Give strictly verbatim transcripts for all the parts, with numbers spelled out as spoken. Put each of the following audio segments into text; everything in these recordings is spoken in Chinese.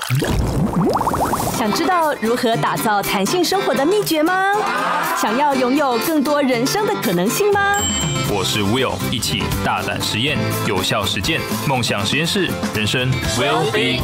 想知道如何打造弹性生活的秘诀吗？想要拥有更多人生的可能性吗？ 我是 Will， 一起大胆实验，有效实践，梦想实验室，人生 will be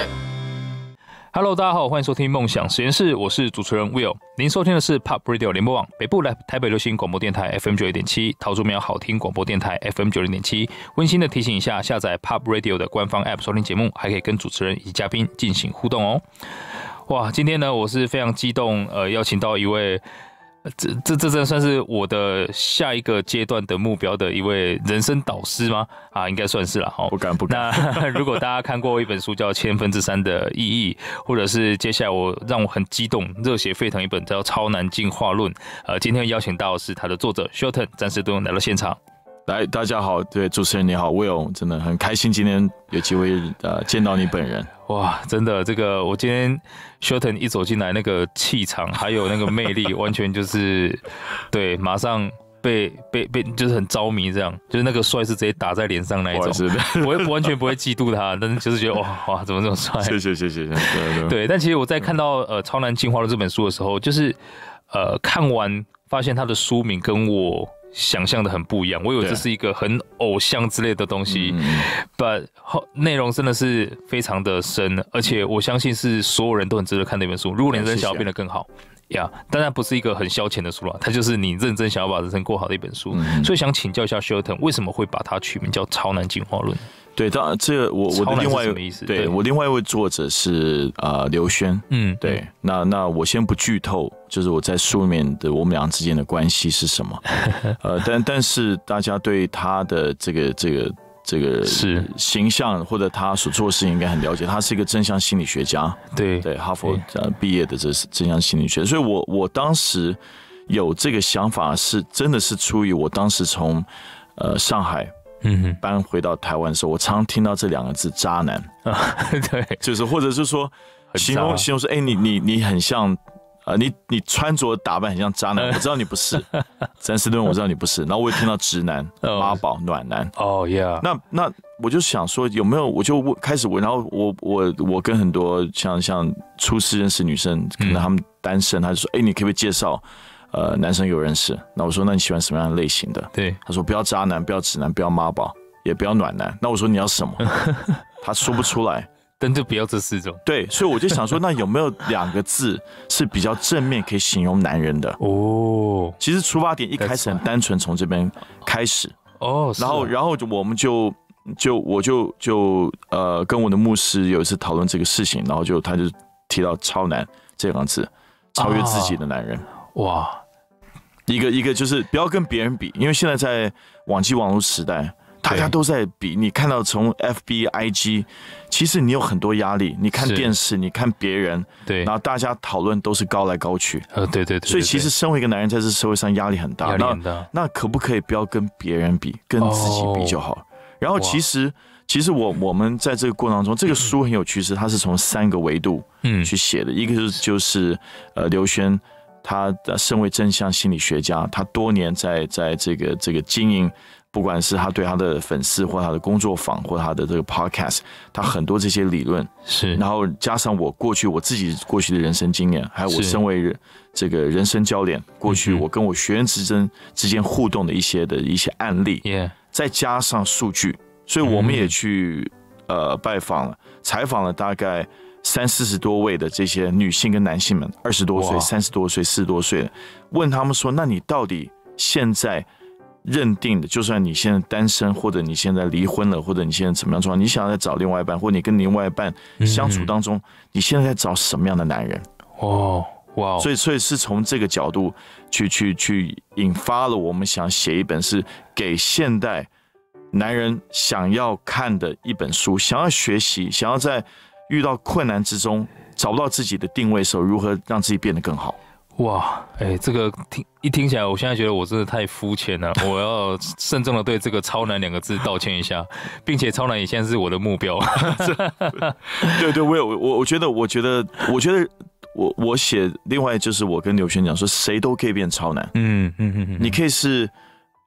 good。Hello， 大家好，欢迎收听梦想实验室，我是主持人 Will。您收听的是 Pop Radio 联播网北部台北流行广播电台 F M 九十一点七，桃竹苗好听广播电台 F M 九十点七。温馨的提醒一下，下载 Pop Radio 的官方 App 收听节目，还可以跟主持人以及嘉宾进行互动哦。哇，今天呢，我是非常激动，呃，邀请到一位。这这这真的算是我的下一个阶段的目标的一位人生导师吗？啊，应该算是啦。不敢不敢。 那如果大家看过一本书叫《千分之三的意义》，或者是接下来我让我很激动、热血沸腾一本叫《超难进化论》，呃，今天邀请到的是他的作者 Shelton 詹士敦来到现场。 来，大家好，对主持人你好 ，Will， 真的很开心今天有机会呃见到你本人。 哇，真的，这个我今天 Shelton 一走进来，那个气场还有那个魅力，完全就是对，马上被被被就是很着迷，这样就是那个帅是直接打在脸上那一种，我会完全不会嫉妒他，但是就是觉得哇哇怎么这么帅？ 谢谢谢谢，对对, 对。但其实我在看到呃《超难进化论》这本书的时候，就是呃看完发现他的书名跟我想象的很不一样，我以为这是一个很偶像之类的东西，嗯，but 内容真的是非常的深，而且我相信是所有人都很值得看的一本书。如果你人生想要变得更好，呀， yeah, 当然不是一个很消遣的书啦，它就是你认真想要把人生过好的一本书。嗯，所以想请教一下 Shelton， 为什么会把它取名叫《超难进化论》？ 对，当然这个我我的另外什么意思？ 对, 对我另外一位作者是呃刘轩，嗯，对，那那我先不剧透，就是我在书里面的我们俩之间的关系是什么，呃，但但是大家对他的这个这个这个形象或者他所做的事情应该很了解，他是一个正向心理学家， 对对，哈佛毕业的这是正向心理学，所以我我当时有这个想法是真的是出于我当时从呃上海。嗯，搬回到台湾的时候，我常听到这两个字“渣男” 啊，对， 就是或者是说形容形容说，哎、欸，你你你很像，呃，你你穿着打扮很像渣男，我知道你不是，詹士敦，我知道你不是，然后我也听到直男、妈宝、暖男， 哦，yeah， 那那我就想说有没有，我就开始问，然后我我我跟很多像像初次认识女生，可能他们单身，他就说，哎、欸，你可不可以介绍？呃，男生有认识，那我说，那你喜欢什么样的类型的？ 对， 他说不要渣男，不要直男，不要妈宝，也不要暖男。那我说你要什么？他说不出来， 但就不要这四种。 对，所以我就想说，那有没有两个字是比较正面可以形容男人的？哦，其实出发点一开始很单纯，从这边开始。哦，然后然后我们就就我就就呃跟我的牧师有一次讨论这个事情，然后就他就提到超男这两个字，超越自己的男人。啊哇，一个一个就是不要跟别人比，因为现在在网际网络时代，大家都在比。你看到从 F B、I G， 其实你有很多压力。你看电视，你看别人，对，然后大家讨论都是高来高去。呃， 对对 对, 对, 对。 所以其实身为一个男人，在这社会上压力很大。 压力很大。 那那可不可以不要跟别人比，跟自己比就好？哦，然后其实其实我我们在这个过程当中，这个书很有趣，是它是从三个维度嗯去写的，嗯，一个就是就是呃刘轩。他身为正向心理学家，他多年在在这个这个经营，不管是他对他的粉丝或他的工作坊或他的这个 podcast， 他很多这些理论是，然后加上我过去我自己过去的人生经验，还有我身为这个人生教练，过去我跟我学员之间之间互动的一些的一些案例，再加上数据，所以我们也去呃拜访了、采访了大概。三四十多位的这些女性跟男性们，二十多岁、三十多岁、四十多岁的，问他们说：“那你到底现在认定的，就算你现在单身，或者你现在离婚了，或者你现在怎么样状况，你想要再找另外一半，或者你跟另外一半相处当中，嗯，你现在在找什么样的男人？”哦，哇！所以，所以是从这个角度去去去引发了我们想写一本是给现代男人想要看的一本书，想要学习，想要在。遇到困难之中找不到自己的定位的时候，如何让自己变得更好？ 哇，哎、欸，这个听一听起来，我现在觉得我真的太肤浅了。我要慎重的对这个"超难"两个字道歉一下，并且"超难"也现在是我的目标。 对对，我有我我觉得我觉得我觉得我我写另外就是我跟刘轩讲说，谁都可以变超难。嗯嗯嗯，你可以是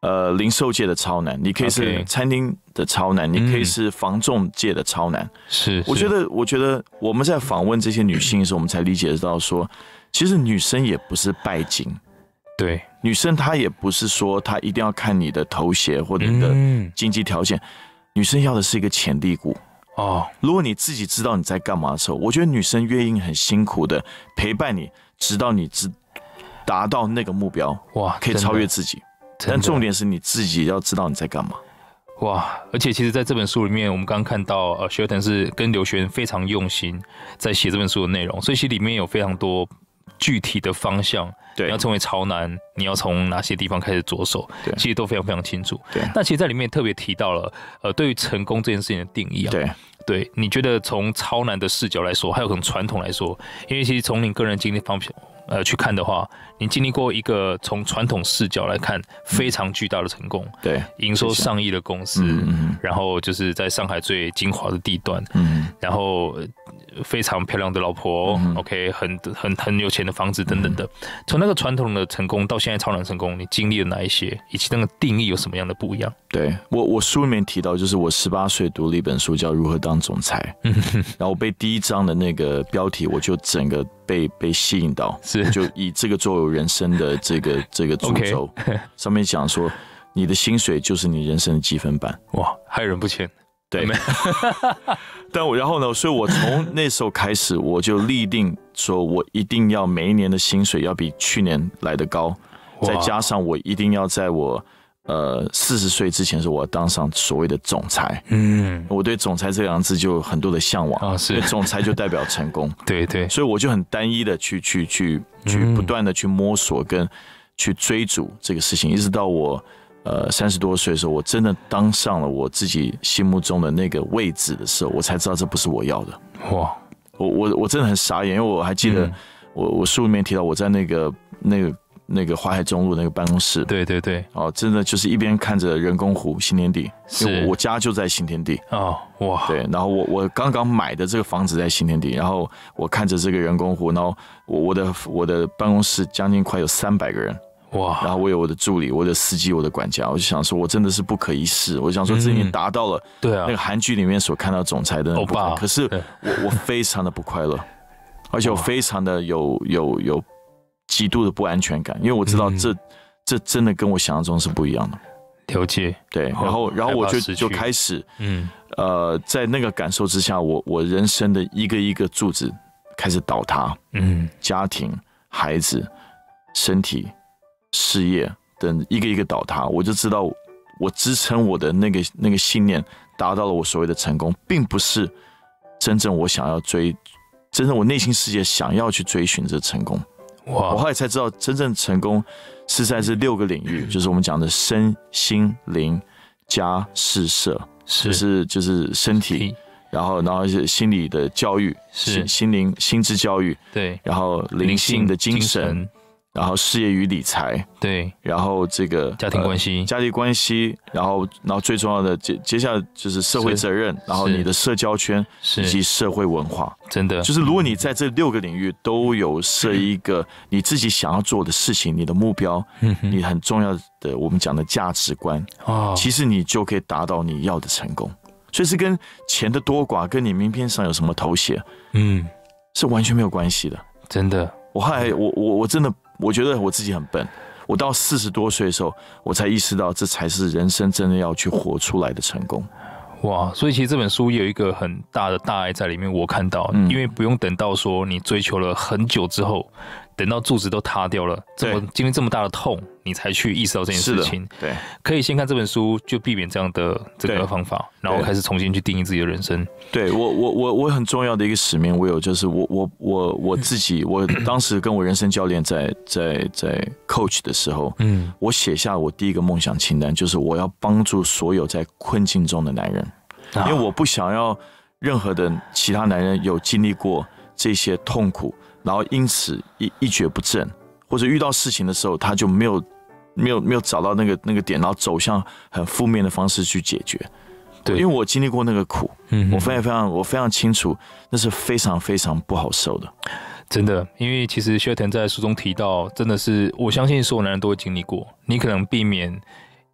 呃零售界的超男，你可以是餐厅的超男， okay. 你可以是房仲界的超男。 是， 我觉得，我觉得我们在访问这些女性的时候，我们才理解到说，其实女生也不是拜金。 对， 女生她也不是说她一定要看你的头衔或者你的经济条件，嗯、女生要的是一个潜力股。哦，如果你自己知道你在干嘛的时候，我觉得女生愿意很辛苦的陪伴你，直到你知达到那个目标，哇，可以超越自己。但重点是你自己要知道你在干嘛。 哇！而且其实在这本书里面，我们刚刚看到，呃，Shelton是跟刘璇非常用心在写这本书的内容，所以其实里面有非常多具体的方向。对，你要成为超男，你要从哪些地方开始着手？对，其实都非常非常清楚。对，那其实在里面特别提到了，呃，对于成功这件事情的定义啊。对。对，你觉得从超男的视角来说，还有从传统来说，因为其实从你个人经历方面呃去看的话，你经历过一个从传统视角来看非常巨大的成功，对，营收上亿的公司，嗯、然后就是在上海最精华的地段，嗯，然后非常漂亮的老婆、嗯、，OK， 很很很有钱的房子等等的。从那个传统的成功到现在超男成功，你经历了哪一些，以及那个定义有什么样的不一样？ 对我，我书里面提到，就是我十八岁读了一本书叫《如何当总裁》，然后被第一章的那个标题，我就整个被被吸引到，是就以这个作为人生的这个这个主轴， okay. 上面讲说，你的薪水就是你人生的积分板。 哇，害人不浅。 对，但我然后呢，所以我从那时候开始，我就立定说，我一定要每一年的薪水要比去年来得高，再加上我一定要在我呃四十岁之前的时候，我要当上所谓的总裁。嗯，我对总裁这两个字就有很多的向往啊，是，因为总裁就代表成功。 对对， 所以我就很单一的去去去去不断的去摸索跟去追逐这个事情，一直到我。呃，三十多岁的时候，我真的当上了我自己心目中的那个位置的时候，我才知道这不是我要的。哇，我我我真的很傻眼，因为我还记得我、嗯、我书里面提到我在那个那个那个淮海中路那个办公室， 对对对， 哦，真的就是一边看着人工湖新天地，因为 我, 我家就在新天地哦，哇，对，然后我我刚刚买的这个房子在新天地，然后我看着这个人工湖，然后我我的我的办公室将近快有三百个人。哇！然后我有我的助理、我的司机、我的管家，我就想说，我真的是不可一世。我想说，这已经达到了对啊那个韩剧里面所看到总裁的那个，可是我我非常的不快乐，而且我非常的有有有极度的不安全感，因为我知道这、嗯、这真的跟我想象中是不一样的。 了解， 对，然后然后我就就开始，嗯，呃，在那个感受之下，我我人生的一个一个柱子开始倒塌，嗯，家庭、孩子、身体。事业等一个一个倒塌，我就知道我支撑我的那个那个信念达到了我所谓的成功，并不是真正我想要追，真正我内心世界想要去追寻这成功。哇！我后来才知道，真正成功是在这六个领域，就是我们讲的身心灵家事社，就是就是身体。然后，然后是心理的教育，是心灵心智教育，对，然后灵性的精神。然后事业与理财，对，然后这个家庭关系、 呃、家庭关系，然后然后最重要的接接下来就是社会责任，然后你的社交圈以及社会文化， 真的就是如果你在这六个领域都有设一个你自己想要做的事情，你的目标，嗯、你很重要的我们讲的价值观，哦，其实你就可以达到你要的成功。所以是跟钱的多寡，跟你名片上有什么头衔，嗯，是完全没有关系的。 真的， 我后来我我我真的。我觉得我自己很笨，我到四十多岁的时候，我才意识到这才是人生真的要去活出来的成功。 哇，所以其实这本书有一个很大的大爱在里面，我看到，嗯、因为不用等到说你追求了很久之后，等到柱子都塌掉了，这么经历这么大的痛，你才去意识到这件事情。对，可以先看这本书，就避免这样的这个方法，然后开始重新去定义自己的人生。 对我，我我我很重要的一个使命，我有就是我我我我自己，我当时跟我人生教练在在在 coach 的时候，嗯，我写下我第一个梦想清单，就是我要帮助所有在困境中的男人，因为我不想要任何的其他男人有经历过这些痛苦。然后因此一一蹶不振，或者遇到事情的时候，他就没有没有没有找到那个那个点，然后走向很负面的方式去解决。对，因为我经历过那个苦，嗯，我非常非常我非常清楚，那是非常非常不好受的。 真的，因为其实Shelton在书中提到，真的是我相信所有男人都会经历过。你可能避免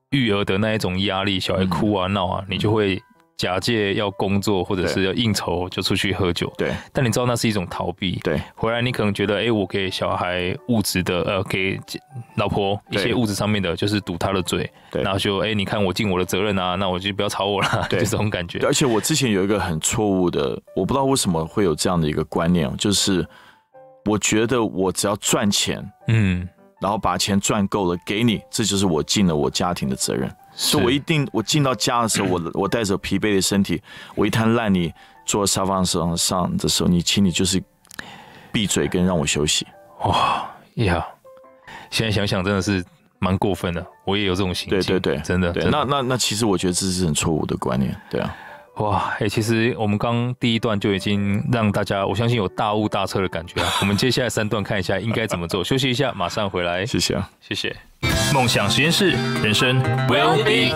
育儿的那一种压力，小孩哭啊闹啊，你就会假借要工作或者是要应酬就出去喝酒。 对， 但你知道那是一种逃避。 对， 回来你可能觉得，哎、欸，我给小孩物质的，呃，给老婆一些物质上面的，就是堵他的嘴。对，然后就，哎、欸，你看我尽我的责任啊，那我就不要吵我了，就这种感觉。 而且我之前有一个很错误的，我不知道为什么会有这样的一个观念，就是我觉得我只要赚钱，嗯，然后把钱赚够了给你，这就是我尽了我家庭的责任。所以我一定，我进到家的时候，我我带着疲惫的身体，我一滩烂泥坐沙发上上的时候，你请你就是闭嘴跟让我休息。 哇呀！现在想想真的是蛮过分的，我也有这种心情。 对对对， 真的。 对，那那那其实我觉得这是很错误的观念，对啊。 哇，哎、欸，其实我们刚第一段就已经让大家，我相信有大悟大彻的感觉啊。我们接下来三段看一下应该怎么做，休息一下，马上回来。 谢谢啊， 谢谢。梦想实验室，人生 will be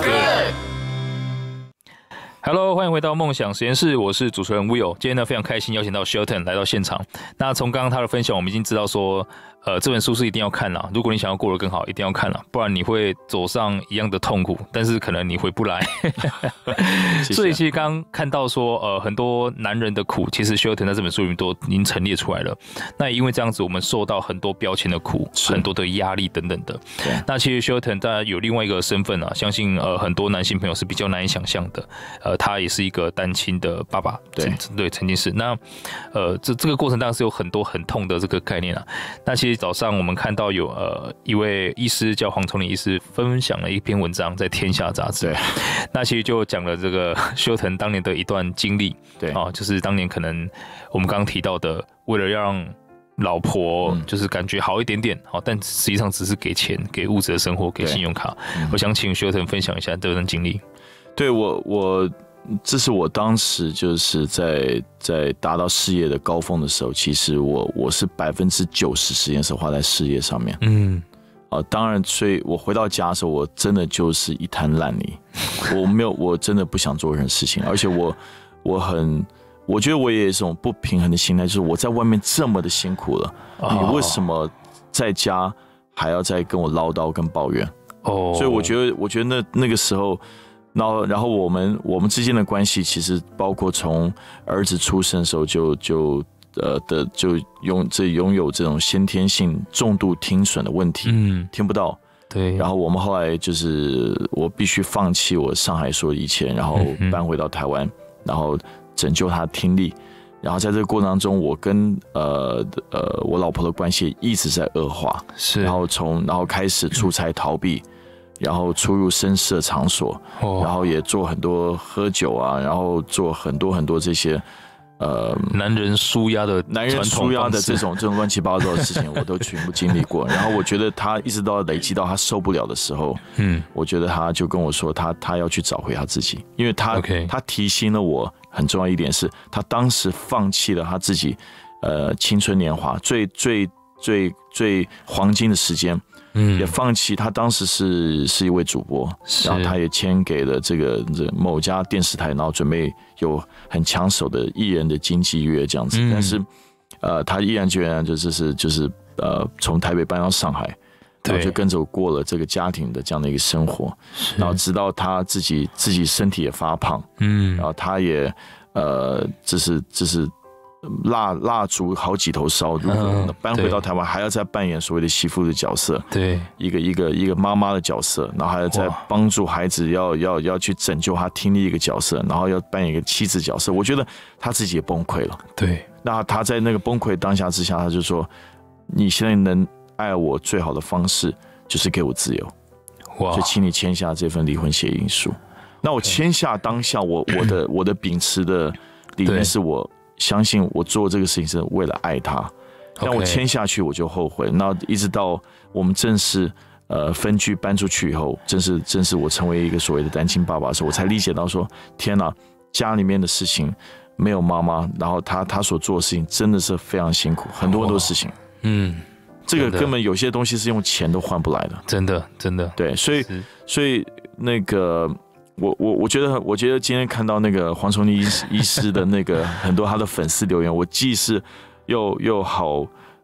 good。Hello， 欢迎回到梦想实验室，我是主持人 Will。今天呢非常开心邀请到 Shelton 来到现场。那从刚刚他的分享，我们已经知道说，呃，这本书是一定要看啦。如果你想要过得更好，一定要看啦，不然你会走上一样的痛苦，但是可能你回不来。所以其实刚刚看到说，呃，很多男人的苦，其实 Shelton 在这本书里面都已经陈列出来了。那也因为这样子，我们受到很多标签的苦，很多的压力等等的。那其实 Shelton 当然有另外一个身份啊，相信呃很多男性朋友是比较难以想象的。呃，他也是一个单亲的爸爸，对对，曾经是。那呃，这这个过程当然是有很多很痛的这个概念啊。那其实早上我们看到有呃一位医师叫黄崇林医师分享了一篇文章在《天下》杂志，对，那其实就讲了这个Shelton当年的一段经历，对啊，就是当年可能我们刚刚提到的，为了让老婆就是感觉好一点点，好，但实际上只是给钱、给物质的生活、给信用卡。我想请Shelton分享一下这段经历。 对我，我这是我当时就是在在达到事业的高峰的时候，其实我我是百分之九十时间是花在事业上面。嗯，啊、呃，当然，所以我回到家的时候，我真的就是一滩烂泥，我没有，我真的不想做任何事情，而且我我很，我觉得我也有一种不平衡的心态，就是我在外面这么的辛苦了，哦、你为什么在家还要再跟我唠叨跟抱怨？哦，所以我觉得，我觉得那那个时候。然后，然后我们我们之间的关系，其实包括从儿子出生的时候就就呃的就拥这拥有这种先天性重度听损的问题，嗯，听不到，对。然后我们后来就是我必须放弃我上海所有一切，然后搬回到台湾，嗯、然后拯救他的听力。然后在这个过程当中，我跟呃呃我老婆的关系一直在恶化，是。然后从然后开始出差逃避。然后出入绅士的场所，哦、然后也做很多喝酒啊，然后做很多很多这些，呃， 男人抒压的男人抒压的这种这种乱七八糟的事情，我都全部经历过。然后我觉得他一直到累积到他受不了的时候，嗯，我觉得他就跟我说他他要去找回他自己，因为他、okay. 他提醒了我很重要一点是，他当时放弃了他自己，呃，青春年华最最最最黄金的时间。嗯，也放弃。他当时是是一位主播，然后他也签给了这个这某家电视台，然后准备有很抢手的艺人的经纪约这样子。嗯、但是，呃，他毅然决然就就是就是呃，从台北搬到上海，然后就跟着我过了这个家庭的这样的一个生活。然后直到他自己自己身体也发胖，嗯，然后他也呃，这是这是。蜡蜡烛好几头烧，如果搬回到台湾，还要再扮演所谓的媳妇的角色，对，一个一个一个妈妈的角色，然后还要再帮助孩子要，要要要去拯救他听力一个角色，然后要扮演一个妻子角色。我觉得他自己也崩溃了。对，那他在那个崩溃当下之下，他就说：“你现在能爱我最好的方式就是给我自由，哇！就请你签下这份离婚协议书。”那我签下当下，我我的我的秉持的理念是我。相信我做这个事情是为了爱他，但我签下去我就后悔。那一直到我们正式呃分居搬出去以后，正是正是我成为一个所谓的单亲爸爸的时候，我才理解到说，天哪，家里面的事情没有妈妈，然后他他所做的事情真的是非常辛苦，很多很多事情。嗯，这个根本有些东西是用钱都换不来的， 真的真的。 对，所以所以那个。我我我觉得，我觉得今天看到那个黄崇林医医师的那个很多他的粉丝留言，我既是又又好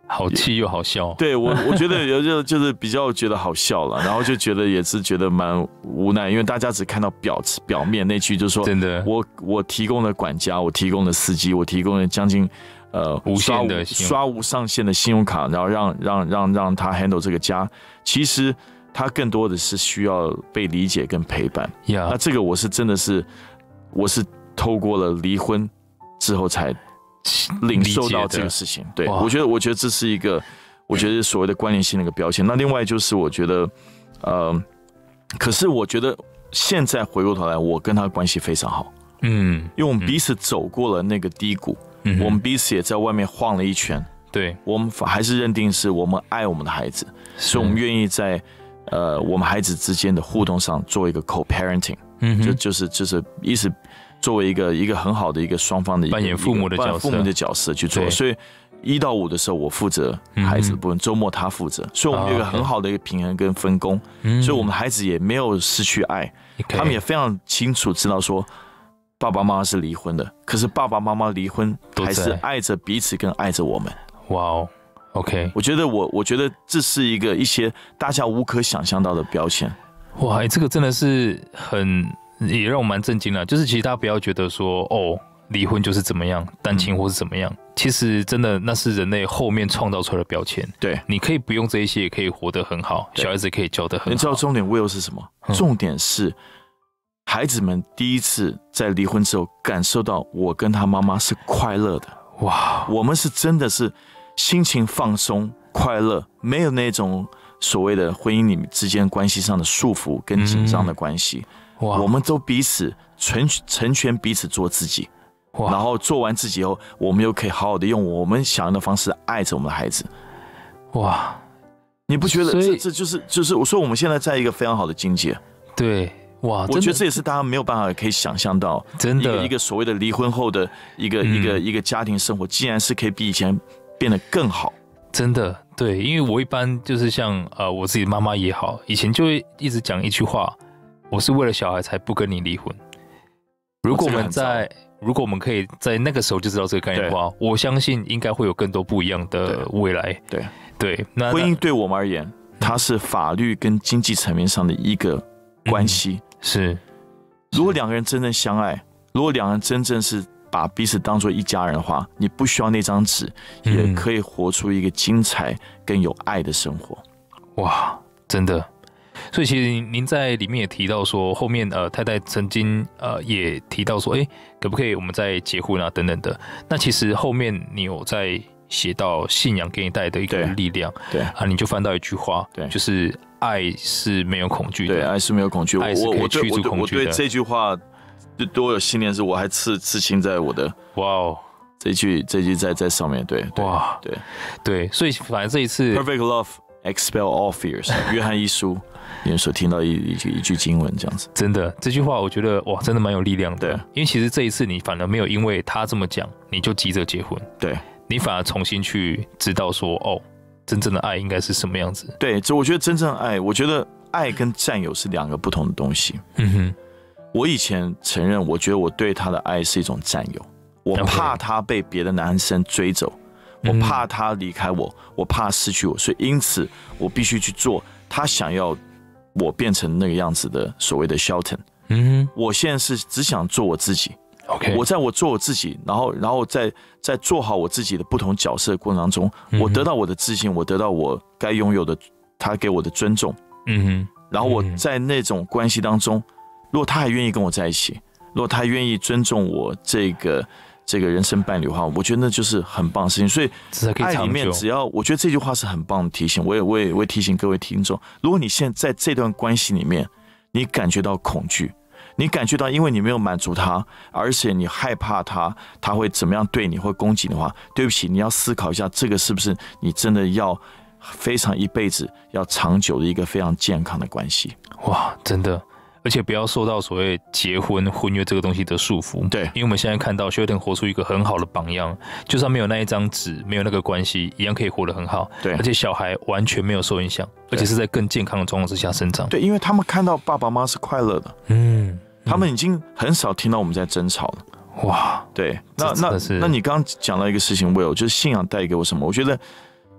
好气又好笑。 对我，我觉得有就就是比较觉得好笑了，然后就觉得也是觉得蛮无奈，因为大家只看到表表面那句，就是说， 真的， 我我提供了管家，我提供了司机，我提供了将近呃无限的刷无上限的信用卡，然后让让让让他 handle 这个家，其实他更多的是需要被理解跟陪伴。 Yeah. 那这个我是真的是我是透过了离婚之后才领受到这个事情。对，我觉得我觉得这是一个我觉得所谓的关联性的一个标签。那另外就是我觉得呃，可是我觉得现在回过头来，我跟他关系非常好。嗯，因为我们彼此走过了那个低谷，嗯、我们彼此也在外面晃了一圈。 对， 我们还是认定是我们爱我们的孩子，所以我们愿意在呃我们孩子之间的互动上做一个 co-parenting， 嗯，就就是就是意思作为一个一个很好的一个双方的一个扮演父母的角色， 父母的角色去做。所以一到五的时候我负责孩子的部分，周末他负责，所以我们有一个很好的一个平衡跟分工，所以我们的孩子也没有失去爱，他们也非常清楚知道说。爸爸妈妈是离婚的，可是爸爸妈妈离婚还是爱着彼此跟爱着我们。 哇哦 ，OK， 我觉得我我觉得这是一个一些大家无可想象到的标签。 哇，欸、这个真的是很也让我蛮震惊了。就是其实大家不要觉得说哦，离婚就是怎么样，单亲或是怎么样，嗯、其实真的那是人类后面创造出来的标签。 对， 你可以不用这一些，也可以活得很好，小孩子可以教得很好。 你知道重点 will 是什么？嗯、重点是。孩子们第一次在离婚之后感受到我跟他妈妈是快乐的。哇，我们是真的是心情放松快乐，没有那种所谓的婚姻里面之间关系上的束缚跟紧张的关系。嗯、哇，我们都彼此成成全彼此做自己。哇，然后做完自己后，我们又可以好好的用我们想要的方式爱着我们的孩子。哇，你不觉得这这就是就是我说我们现在在一个非常好的境界？ 对。哇， 我觉得这也是大家没有办法可以想象到， 真的一个一个所谓的离婚后的一个、嗯、一个一个家庭生活，竟然是可以比以前变得更好。 真的，对，因为我一般就是像呃我自己妈妈也好，以前就会一直讲一句话，我是为了小孩才不跟你离婚。如果我们在、哦、如果我们可以在那个时候就知道这个概念的话，我相信应该会有更多不一样的未来。 对对, 对，那婚姻对我们而言，它是法律跟经济层面上的一个关系。嗯是， 如果两个人真正相爱，如果两个人真正是把彼此当作一家人的话，你不需要那张纸，嗯、也可以活出一个精彩更有爱的生活。 哇，真的。所以其实您在里面也提到说，后面呃太太曾经呃也提到说，哎、欸，可不可以我们再结婚啊等等的。那其实后面你有在写到信仰给你带来的一个力量， 对, 对啊，你就翻到一句话，对，就是爱是没有恐惧的， 对，爱是没有恐惧， 爱是可以驱逐恐惧的。 我对这句话多有信念，是我还刺刺青在我的哇哦， 这句这句在在上面，对，对哇，对对，所以反正这一次 ，Perfect love expel all fears， 约翰一书里面所听到一一句一句经文这样子， 真的这句话我觉得哇，真的蛮有力量的，对，因为其实这一次你反而没有因为他这么讲，你就急着结婚， 对。 你反而重新去知道说，哦，真正的爱应该是什么样子？ 对，就我觉得真正的爱，我觉得爱跟占有是两个不同的东西。嗯哼，我以前承认，我觉得我对他的爱是一种占有，我怕他被别的男生追走， Okay. 我怕他离开我，我怕失去我，所以因此我必须去做他想要我变成那个样子的所谓的 Shelton。嗯哼，我现在是只想做我自己。Okay. 我在我做我自己，然后，然后在在做好我自己的不同角色的过程当中，嗯、我得到我的自信，我得到我该拥有的，他给我的尊重。嗯哼，然后我在那种关系当中，如果他还愿意跟我在一起，如果他愿意尊重我这个这个人生伴侣的话，我觉得那就是很棒的事情。所以爱里面，只要我觉得这句话是很棒的提醒，我也我也我也提醒各位听众，如果你现在在这段关系里面，你感觉到恐惧。你感觉到，因为你没有满足他，而且你害怕他，他会怎么样对你，会攻击你的话，对不起，你要思考一下，这个是不是你真的要非常一辈子、要长久的一个非常健康的关系？ 哇，真的，而且不要受到所谓结婚、婚约这个东西的束缚。 对， 因为我们现在看到 Shelton 活出一个很好的榜样，就算没有那一张纸，没有那个关系，一样可以活得很好。 对， 而且小孩完全没有受影响，而且是在更健康的状况之下生长。 对，因为他们看到爸爸妈妈是快乐的。嗯。他们已经很少听到我们在争吵了。哇，对，那那那你刚刚讲到一个事情 ，Will， 就是信仰带给我什么？我觉得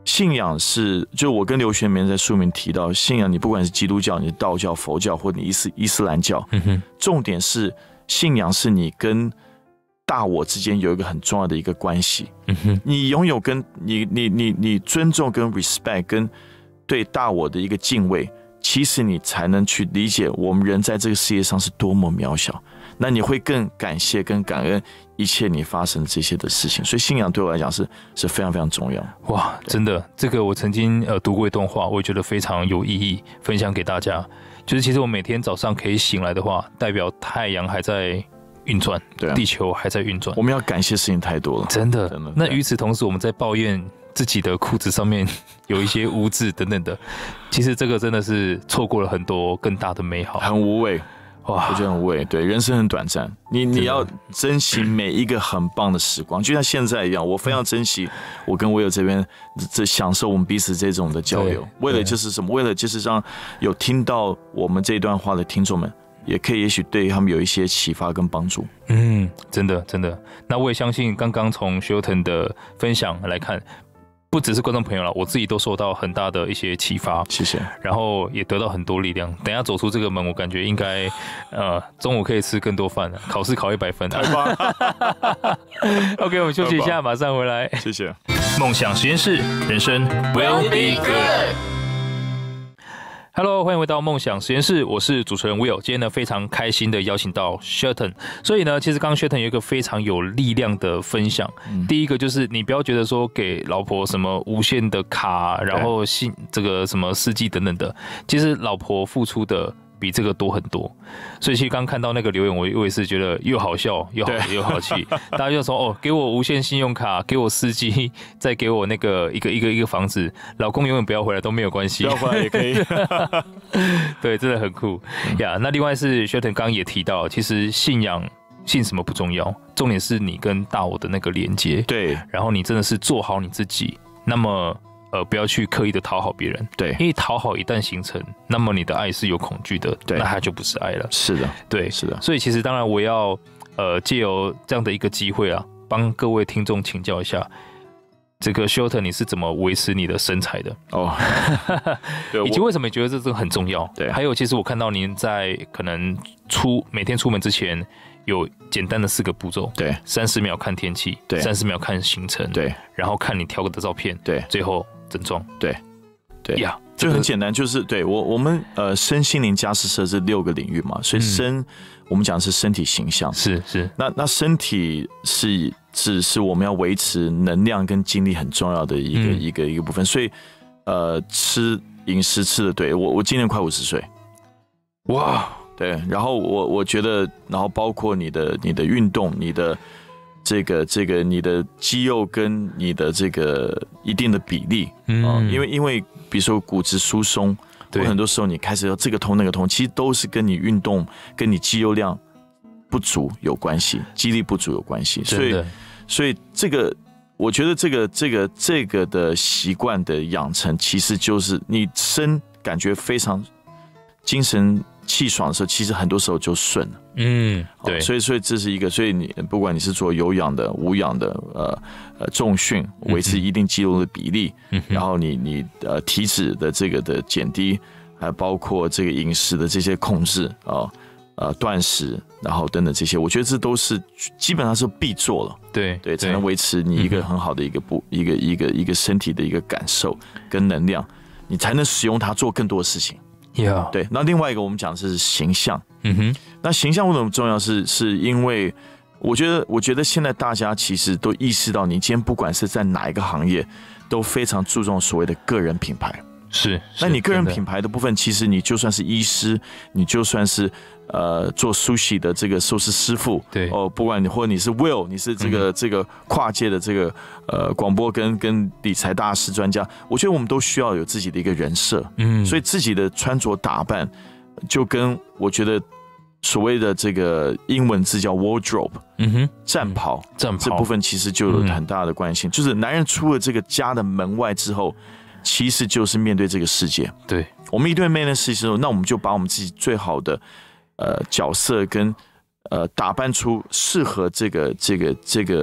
信仰是，就我跟刘学明在书里面提到，信仰你不管是基督教、你是道教、佛教或者你伊斯伊斯兰教，嗯哼，重点是信仰是你跟大我之间有一个很重要的一个关系。嗯哼，你拥有跟你你你你尊重跟 respect 跟对大我的一个敬畏，其实你才能去理解我们人在这个世界上是多么渺小。那你会更感谢跟感恩一切你发生这些的事情，所以信仰对我来讲是是非常非常重要。 哇，真的，这个我曾经呃读过一段话，我也觉得非常有意义，分享给大家。就是其实我每天早上可以醒来的话，代表太阳还在运转，对、啊，地球还在运转。 我们要感谢事情太多了， 真的。真的那与此同时，我们在抱怨自己的裤子上面有一些污渍等等的，其实这个真的是错过了很多更大的美好， 很无谓。哇，我觉得很无谓。对，人生很短暂，你你要珍惜每一个很棒的时光，就像现在一样，我非常珍惜我跟Will这边这享受我们彼此这种的交流。为了就是什么？为了就是让有听到我们这段话的听众们，也可以也许对他们有一些启发跟帮助。 嗯，真的真的。那我也相信，刚刚从Shilton的分享来看，不只是观众朋友了，我自己都受到很大的一些启发， 谢谢， 然后也得到很多力量。等一下走出这个门，我感觉应该，呃，中午可以吃更多饭了，考试考一百分了。太棒了！OK， 我们休息一下，马上回来。 谢谢。 梦想实验室，人生 will be good。Hello， 欢迎回到梦想实验室，我是主持人 Will。今天呢，非常开心的邀请到 Shilton。所以呢，其实刚刚 Shilton 有一个非常有力量的分享。嗯、第一个就是你不要觉得说给老婆什么无限的卡，然后信这个什么司机等等的，其实老婆付出的比这个多很多。所以其实刚看到那个留言，我我也是觉得又好笑又好又好气。大家就说哦，给我无限信用卡，给我司机，再给我那个一个一个一个房子，老公永远不要回来都没有关系， 不要回来也可以。 对，真的很酷呀。嗯 yeah, 那另外是 Shilton 刚刚也提到，其实信仰信什么不重要，重点是你跟大我的那个连接。 对， 然后你真的是做好你自己，那么。呃，不要去刻意的讨好别人， 对， 因为讨好一旦形成，那么你的爱是有恐惧的，对，那它就不是爱了。 是的， 对， 是的。 所以其实当然我要呃借由这样的一个机会啊，帮各位听众请教一下，这个 Shilton 你是怎么维持你的身材的？哦，对，以及为什么你觉得这这很重要？对，还有其实我看到您在可能出每天出门之前。有简单的四个步骤，对，三十秒看天气，对，三十秒看行程，对，然后看你挑的照片，对，最后整装， 对，对呀， yeah, 就很简单，就是对我我们呃身心灵家事设这六个领域嘛，所以身、嗯、我们讲的是身体形象， 是是， 那那身体是是是我们要维持能量跟精力很重要的一个、嗯、一个一个部分，所以呃吃饮食吃的对，我我今年快五十岁，哇。对，然后我我觉得，然后包括你的你的运动，你的这个这个你的肌肉跟你的这个一定的比例，嗯、呃，因为因为比如说骨质疏松，对，很多时候你开始要这个痛那个痛，其实都是跟你运动跟你肌肉量不足有关系，肌力不足有关系，所以所以这个我觉得这个这个这个的习惯的养成，其实就是你身感觉非常精神。气爽的时候，其实很多时候就顺了。嗯，对，所以所以这是一个，所以你不管你是做有氧的、无氧的，呃呃重训，维持一定肌肉的比例，嗯、然后你你呃体脂的这个的减低，还包括这个饮食的这些控制啊，呃断食，然后等等这些，我觉得这都是基本上是必做了。对对，才能维持你一个很好的一个不、嗯、一个一个一个身体的一个感受跟能量，你才能使用它做更多的事情。Yeah. 对，那另外一个我们讲的是形象，嗯哼，那形象为什么重要是？是因为我觉得，我觉得现在大家其实都意识到，你今天不管是在哪一个行业，都非常注重所谓的个人品牌。是，那你个人品牌的部分，其实你就算是医师，你就算是呃做 sushi 的这个寿司师傅，对哦，不管你或者你是 Will， 你是这个、嗯、这个跨界的这个呃广播跟跟理财大师专家，我觉得我们都需要有自己的一个人设，嗯，所以自己的穿着打扮就跟我觉得所谓的这个英文字叫 wardrobe， 嗯哼，战袍，战袍这部分其实就有很大的关系，嗯、就是男人出了这个家的门外之后。其实就是面对这个世界，对我们一对面对世界之后，那我们就把我们自己最好的呃角色跟呃打扮出适合这个这个这个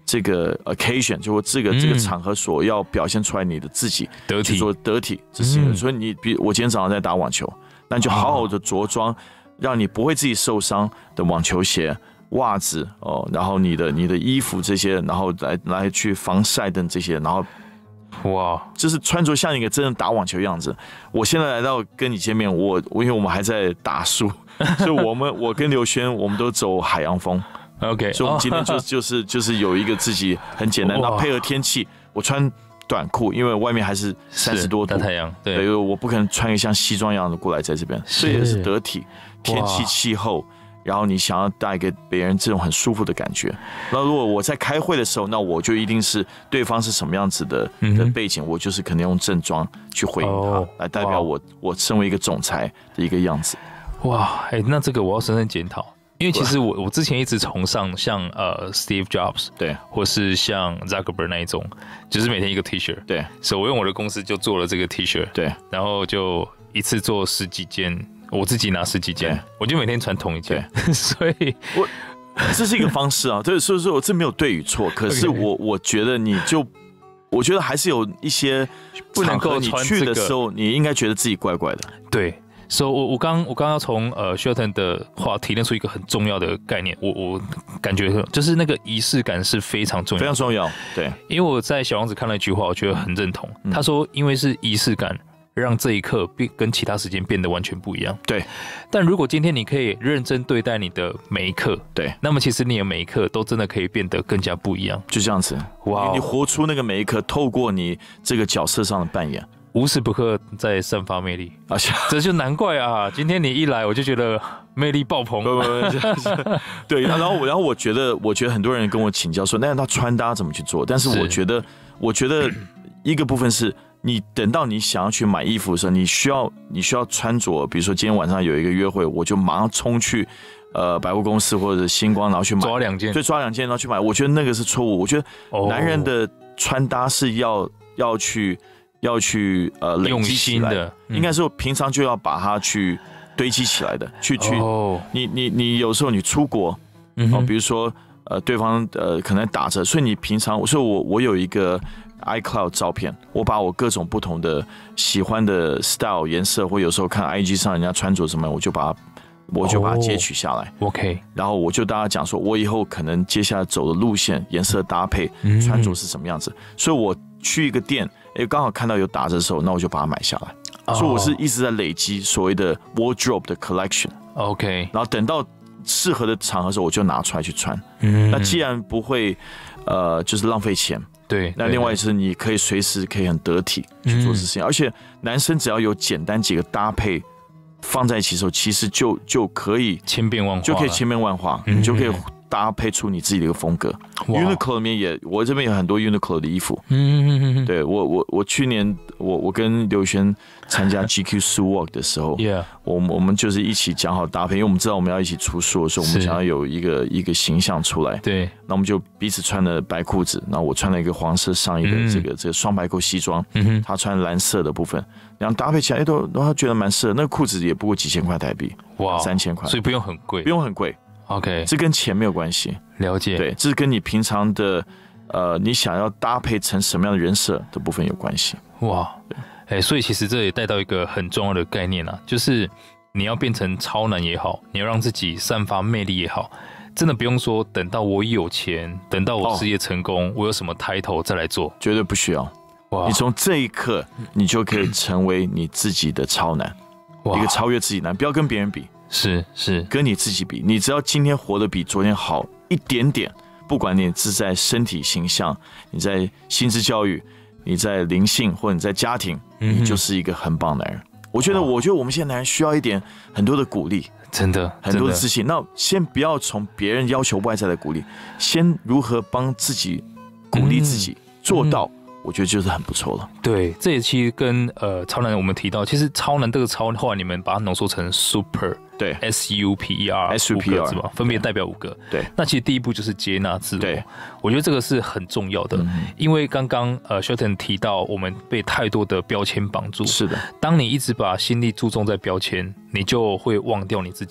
这个 occasion， 就这个、嗯、这个场合所要表现出来你的自己得体， 说得体，这是、嗯、所以你比我今天早上在打网球，那你就好好的着装，哦、让你不会自己受伤的网球鞋、袜子哦，然后你的你的衣服这些，然后来来去防晒等这些，然后。哇，就是穿着像一个真的打网球样子。我现在来到跟你见面，我我因为我们还在打输，所以我们我跟刘轩我们都走海洋风。 OK， 所以我们今天就就是就是有一个自己很简单，然后配合天气，我穿短裤，因为外面还是三十多度， 大太阳，对， 对，我不可能穿一个像西装一样的过来在这边，所以也是得体，天气气候。然后你想要带给别人这种很舒服的感觉。那如果我在开会的时候，那我就一定是对方是什么样子的的背景，我就是肯定用正装去回应他，哦、来代表我我身为一个总裁的一个样子。 哇，哎，那这个我要深深检讨，因为其实我我之前一直崇尚像呃 Steve Jobs 对， 或是像 Zuckerberg 那一种，就是每天一个 T 恤， 对， 所以我用我的公司就做了这个 T 恤， 对， 然后就一次做十几件。我自己拿十几件，我就每天穿同一件，所以我这是一个方式啊。对，所以说我这没有对与错，可是我我觉得你就，我觉得还是有一些不能够你去的时候，你应该觉得自己怪怪的。 对，所以我我刚我刚刚从呃 Shelton 的话提炼出一个很重要的概念，我我感觉就是那个仪式感是非常重要， 非常重要。对， 因为我在小王子看了一句话，我觉得很认同。他说，因为是仪式感。让这一刻变跟其他时间变得完全不一样。 对， 但如果今天你可以认真对待你的每一刻， 对， 那么其实你的每一刻都真的可以变得更加不一样。 就这样子，哇、wow ！你活出那个每一刻，透过你这个角色上的扮演， 无时不刻在散发魅力。啊，这就难怪啊！今天你一来，我就觉得魅力爆棚。 不不不，对，然后我然后我觉得，我觉得很多人跟我请教说，那他穿搭怎么去做？但是我觉得，我觉得一个部分是。你等到你想要去买衣服的时候，你需要你需要穿着，比如说今天晚上有一个约会，我就马上冲去，呃，百货公司或者星光，然后去买， 抓两件， 对，抓两件然后去买。我觉得那个是错误。我觉得男人的穿搭是要要去要去呃累积起来的，嗯、应该是平常就要把它去堆积起来的，去去，哦、你你你有时候你出国，嗯、哦，比如说呃对方呃可能打折，所以你平常，所以我我有一个。iCloud 照片，我把我各种不同的喜欢的 style 颜色，或有时候看 I G 上人家穿着什么，我就把它，我就把它截取下来。 Oh, OK， 然后我就大家讲说，我以后可能接下来走的路线、颜色搭配、穿着是什么样子。嗯、所以我去一个店，哎，刚好看到有打折的时候，那我就把它买下来。Oh. 所以我是一直在累积所谓的 wardrobe 的 collection。OK， 然后等到适合的场合的时候，我就拿出来去穿。嗯、那既然不会，呃，就是浪费钱。 对， 那另外是你可以随时可以很得体去做这事情，嗯、而且男生只要有简单几个搭配放在一起的时候，其实就就可以千变万化， 就可以千变万化，嗯、你就可以搭配出你自己的一个风格。Uniqlo 里面也，我这边有很多 Uniqlo 的衣服。嗯，对我我我去年我我跟刘轩参加 G Q Sue Walk 的时候， yeah. 我们我们就是一起讲好搭配，因为我们知道我们要一起出书的时候，我们想要有一个一个形象出来。 对， 那我们就彼此穿了白裤子，然后我穿了一个黄色上衣的这个、嗯、这个双白扣西装，嗯、他穿蓝色的部分，然后搭配起来都都觉得蛮适合。那个裤子也不过几千块台币，哇，三千块， 所以不用很贵， 不用很贵。 OK， 这跟钱没有关系， 了解。 对，这是跟你平常的，呃，你想要搭配成什么样的人设的部分有关系。 哇，哎、欸，所以其实这也带到一个很重要的概念啊，就是你要变成超男也好，你要让自己散发魅力也好，真的不用说等到我有钱，等到我事业成功，哦、我有什么抬头再来做， 绝对不需要。哇，你从这一刻，你就可以成为你自己的超男，一个超越自己男，不要跟别人比。 是是， 跟你自己比，你只要今天活得比昨天好一点点，不管你是在身体形象，你在心智教育，你在灵性，或者你在家庭，嗯、你就是一个很棒的男人。我觉得，我觉得我们现在男人需要一点很多的鼓励， 真的很多的自信。那先不要从别人要求外在的鼓励，先如何帮自己鼓励自己，嗯、做到。嗯我觉得就是很不错了。 对，这也其实跟呃超男我们提到，其实超男这个超，后来你们把它浓缩成 super， 对 ，S U P E R，S U P E R 是吧？分别代表五个。对，那其实第一步就是接纳自我。对，我觉得这个是很重要的，嗯、因为刚刚呃 Shelton 提到，我们被太多的标签绑住。是的，当你一直把心力注重在标签，你就会忘掉你自己。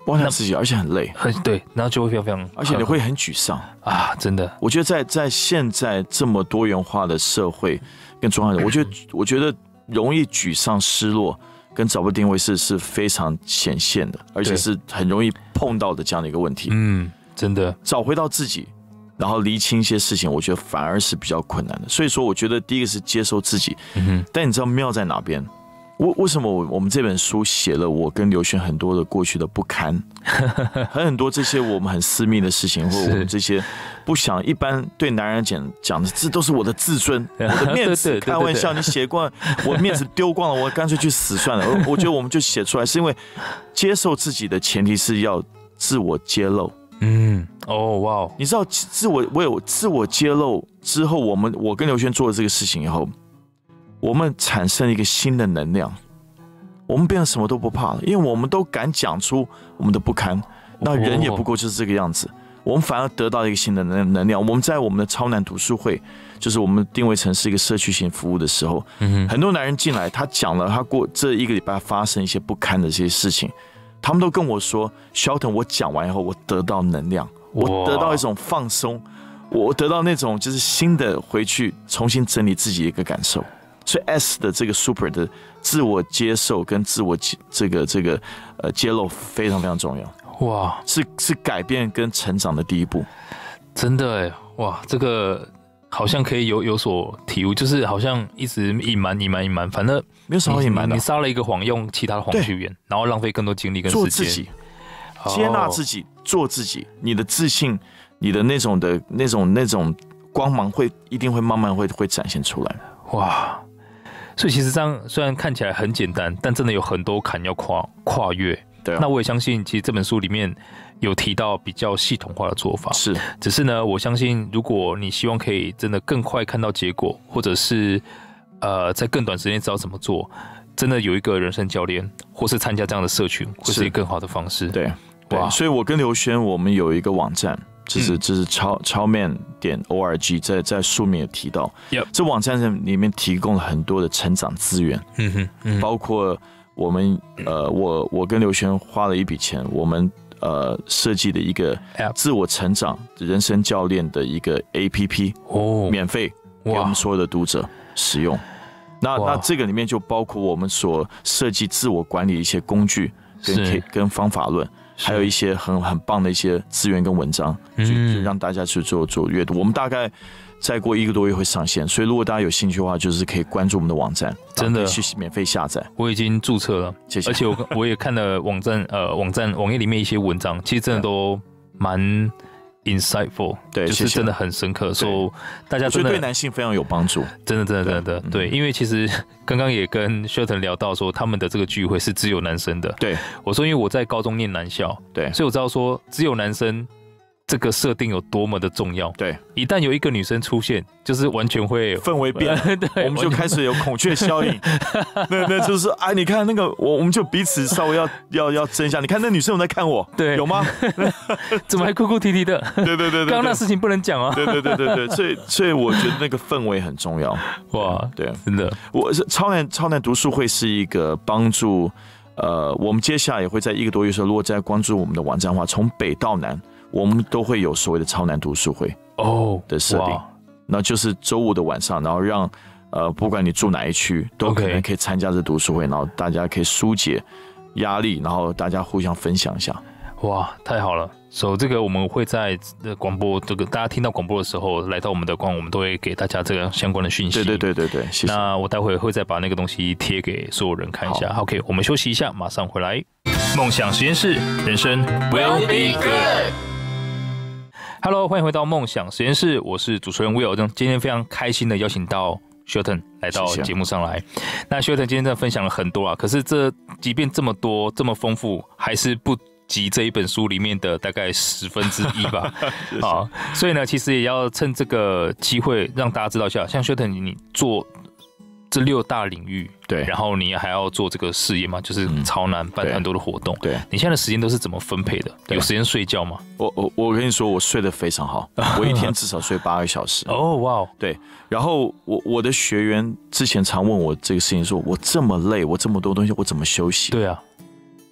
妄想自己，而且很累， 很对，然后就会非常非常， 而且你会很沮丧啊！真的， 我觉得在在现在这么多元化的社会跟状态，我觉得我觉得容易沮丧、失落跟找不定位是是非常显现的，而且是很容易碰到的这样的一个问题。 嗯，真的， 找回到自己，然后厘清一些事情，我觉得反而是比较困难的。所以说，我觉得第一个是接受自己，嗯哼，但你知道妙在哪边？为为什么我我们这本书写了我跟刘轩很多的过去的不堪，还有很多这些我们很私密的事情，或者我们这些不想一般对男人讲讲的字都是我的自尊、我的面子。开玩笑，你写光我面子丢光了，我干脆去死算了。我觉得我们就写出来，是因为接受自己的前提是要自我揭露。 嗯，哦，哇， 你知道自我我有自我揭露之后，我们我跟刘轩做了这个事情以后。我们产生一个新的能量，我们变得什么都不怕了，因为我们都敢讲出我们的不堪，那人也不过就是这个样子，我们反而得到一个新的能量。我们在我们的超男读书会，就是我们定位成是一个社区型服务的时候，嗯、很多男人进来，他讲了他过这一个礼拜发生一些不堪的这些事情，他们都跟我说 ，Shelton， 我讲完以后，我得到能量，我得到一种放松，我得到那种就是新的回去重新整理自己的一个感受。所以 S 的这个 super 的自我接受跟自我这个这个呃揭露非常非常重要，哇，是是改变跟成长的第一步， 真的哎，哇，这个好像可以有有所体悟，就是好像一直隐瞒隐瞒隐瞒，反正没有什么隐瞒的， 你撒了一个谎，用其他的谎去圆，然后浪费更多精力跟时间， 做自己，接纳自己，做自己，你的自信，你的那种的那种那种光芒会一定会慢慢会会展现出来，哇。 所以其实这样虽然看起来很简单，但真的有很多坎要跨跨越。 对、啊， 那我也相信，其实这本书里面有提到比较系统化的做法。 是， 只是呢，我相信如果你希望可以真的更快看到结果，或者是呃在更短时间知道怎么做，真的有一个人生教练，或是参加这样的社群，会是一个更好的方式。 对，对，所以我跟刘轩，我们有一个网站。就是就是超超 man 点 org， 在在书面有提到， yep. 这网站里面提供了很多的成长资源，嗯哼嗯、包括我们呃我我跟刘轩花了一笔钱，我们呃设计的一个自我成长人生教练的一个 A P P， 哦，免费给我们所有的读者使用。那那这个里面就包括我们所设计自我管理的一些工具跟跟方法论。还有一些很很棒的一些资源跟文章，就就让大家去做做阅读。我们大概再过一个多月会上线，所以如果大家有兴趣的话，就是可以关注我们的网站， 真的去免费下载。 我已经注册了， 谢谢。 而且我我也看了网站呃网站网页里面一些文章，其实真的都蛮 insightful， 对， 就是真的很深刻，所以大家真的对男性非常有帮助， 真的真的真的 对, 对，因为其实刚刚也跟 Shelton 聊到说，他们的这个聚会是只有男生的， 对， 我说因为我在高中念男校， 对， 所以我知道说只有男生。这个设定有多么的重要？ 对， 一旦有一个女生出现，就是完全会氛围变，对，我们就开始有孔雀效应。那那就是哎，你看那个我，我们就彼此稍微要要要争一下。你看那女生有在看我， 对， 有吗？ 怎么还哭哭啼啼的？ 对对对对， 刚刚那事情不能讲啊。 对对对对对，所以所以我觉得那个氛围很重要。 哇， 对， 真的， 我是超男超男读书会是一个帮助，呃，我们接下来也会在一个多月的时候，如果再关注我们的网站的话，从北到南。我们都会有所谓的超男读书会哦的设定，那就是周五的晚上，然后让呃不管你住哪一区，都可能可以参加这读书会，然后大家可以疏解压力，然后大家互相分享一下。 哇，太好了！所以这个我们会在广播这个大家听到广播的时候，来到我们的官网，我们都会给大家这个相关的讯息。 对对对对对，谢谢。 那我待会会再把那个东西贴给所有人看一下。OK， 我们休息一下，马上回来。梦想实验室，人生 will be good。Hello， 欢迎回到梦想实验室，我是主持人 Will。今天非常开心的邀请到 Shelton 来到节目上来。謝謝那 Shelton 今天真的分享了很多啊，可是这即便这么多這麼豐富，還是不及這一本書裡面的大概十分之一吧。謝謝好，所以呢，其實也要趁這個機會讓大家知道一下，像 Shelton 你做這六大領域， 對， 然後你還要做這個事業嘛，就是超男辦很多的活動。 對， 你現在的時間都是怎麼分配的？有時間睡覺嗎？ 我我我跟你說，我睡得非常好，我一天至少睡八個小時。 哦，哇！ 對，然後我我的學員之前常問我這個事情說，說我這麼累，我這麼多東西，我怎麼休息？ 對啊，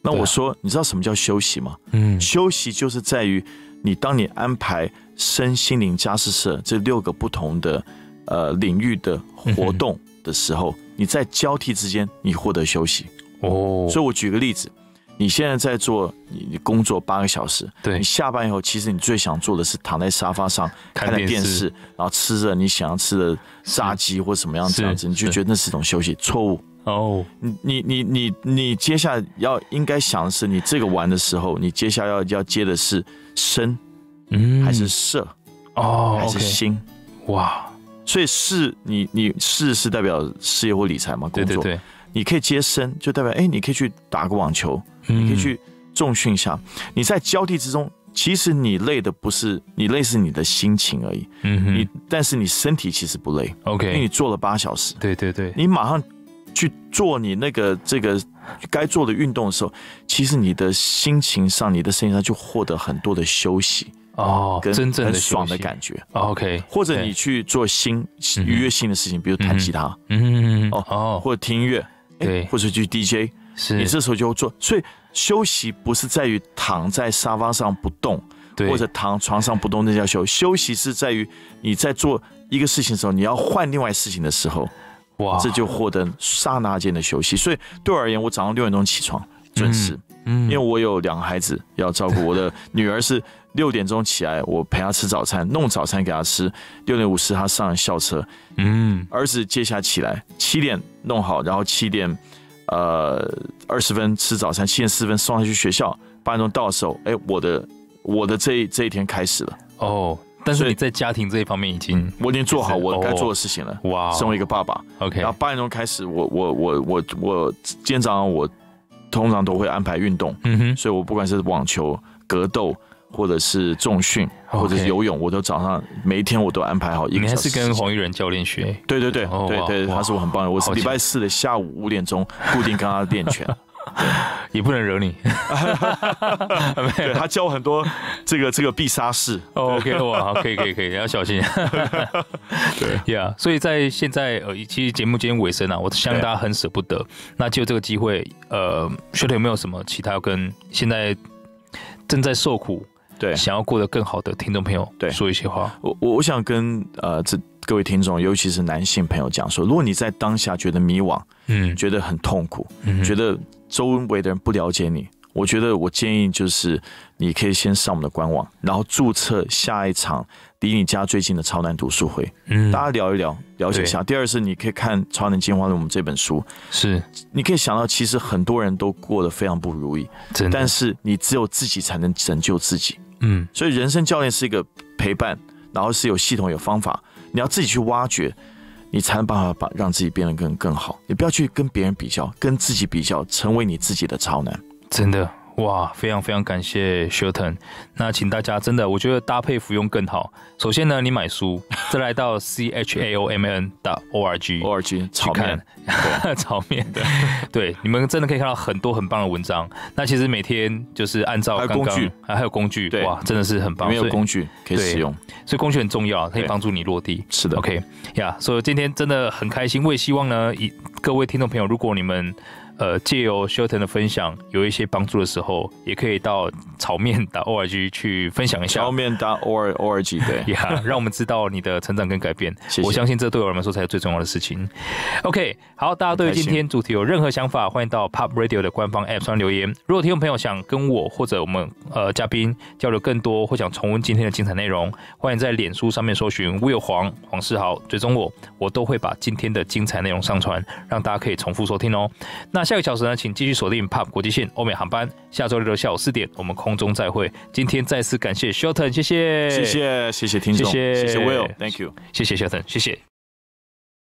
那我说，你知道什么叫休息吗？嗯，休息就是在于你当你安排身心灵家事社这六个不同的呃领域的活动的时候，嗯、你在交替之间你获得休息。哦，所以我举个例子，你现在在做你工作八个小时，对，你下班以后，其实你最想做的是躺在沙发上看看电视，然后吃着你想要吃的炸鸡或什么样这样子，你就觉得那是一种休息。错误。哦，你你你你你接下来要应该想的是，你这个玩的时候，你接下来要要接的是身，嗯，还是社，哦，还是心？哇，所以事，你你事是代表事业或理财嘛，工作，对对对，你可以接身，就代表哎、欸，你可以去打个网球，嗯、你可以去重训一下。你在交替之中，其实你累的不是你累，是你的心情而已。嗯哼，你但是你身体其实不累 ，OK， 因为你做了八小时，对对对，你马上去做你那个这个该做的运动的时候，其实你的心情上、你的身体上就获得很多的休息哦，跟真正的很爽的感觉。OK， 或者你去做新愉悦性的事情，比如弹吉他，嗯哦，或者听音乐，对，或者去 D J， 是你这时候就做。所以休息不是在于躺在沙发上不动，或者躺床上不动，那叫休。休息是在于你在做一个事情的时候，你要换另外事情的时候。哇，这就获得刹那间的休息。所以对我而言，我早上六点钟起床准时，嗯，嗯因为我有两个孩子要照顾。我的女儿是六点钟起来，我陪她吃早餐，弄早餐给她吃。六点五十她上了校车，嗯，儿子接下来起来七点弄好，然后七点呃二十分吃早餐，七点四分送他去学校。八点钟到的时候，哎，我的我的这这一天开始了。哦。但是你在家庭这一方面已经，我已经做好我该做的事情了。哇！身为一个爸爸 ，OK。然后八点钟开始，我我我我我今天早上我通常都会安排运动，嗯哼。所以我不管是网球、格斗，或者是重训，或者是游泳，我都早上每一天我都安排好一个小时。你还是跟黄玉仁教练学？对对对对对，他是我很棒的。我是礼拜四的下午五点钟固定跟他练拳。也不能惹你，对他教很多这个这个必杀式。哦、OK， 哇，可以可以可以，要小心。对呀， yeah, 所以在现在呃，其实节目今天尾声啊，我相信大家很舍不得。那就这个机会，呃 ，Shelton 有没有什么其他跟现在正在受苦、对想要过得更好的听众朋友对说一些话？我我我想跟呃这。各位听众，尤其是男性朋友讲说，如果你在当下觉得迷惘，嗯，觉得很痛苦，嗯，觉得周围的人不了解你，我觉得我建议就是你可以先上我们的官网，然后注册下一场离你家最近的超男读书会，嗯，大家聊一聊，了解一下。第二是你可以看《超男进化论》我们这本书，是你可以想到，其实很多人都过得非常不如意，但是你只有自己才能拯救自己，嗯，所以人生教练是一个陪伴，然后是有系统有方法。你要自己去挖掘，你才能办法把让自己变得更更好。你不要去跟别人比较，跟自己比较，成为你自己的超男。真的哇，非常非常感谢 Shelton。那请大家真的，我觉得搭配服用更好。首先呢，你买书，再来到 c h a o m n dot org org 炒面，炒面对对，你们真的可以看到很多很棒的文章。那其实每天就是按照刚刚还有工具，还有工具，哇，真的是很棒。没有工具可以使用，所以工具很重要，可以帮助你落地。是的 ，OK 呀，所以今天真的很开心。我也希望呢，以各位听众朋友，如果你们呃，借由 Shelton 的分享有一些帮助的时候，也可以到炒面打 org 去分享一下。炒面打 org 对，呀，让我们知道你的成长跟改变。谢谢，我相信这对我们来说才是最重要的事情。OK， 好，大家对于今天主题有任何想法，欢迎到 Pop Radio 的官方 App 上留言。如果听众朋友想跟我或者我们呃嘉宾交流更多，或想重温今天的精彩内容，欢迎在脸书上面搜寻 Will 黄黄世豪，追踪我，我都会把今天的精彩内容上传，让大家可以重复收听哦。那下个小时呢，请继续锁定 P O P 国际线欧美航班。下周六的下午四点，我们空中再会。今天再次感谢 Shelton， 谢谢，谢谢，谢谢听众，谢谢，谢谢 Will，Thank you， 谢谢 Shelton， 谢谢。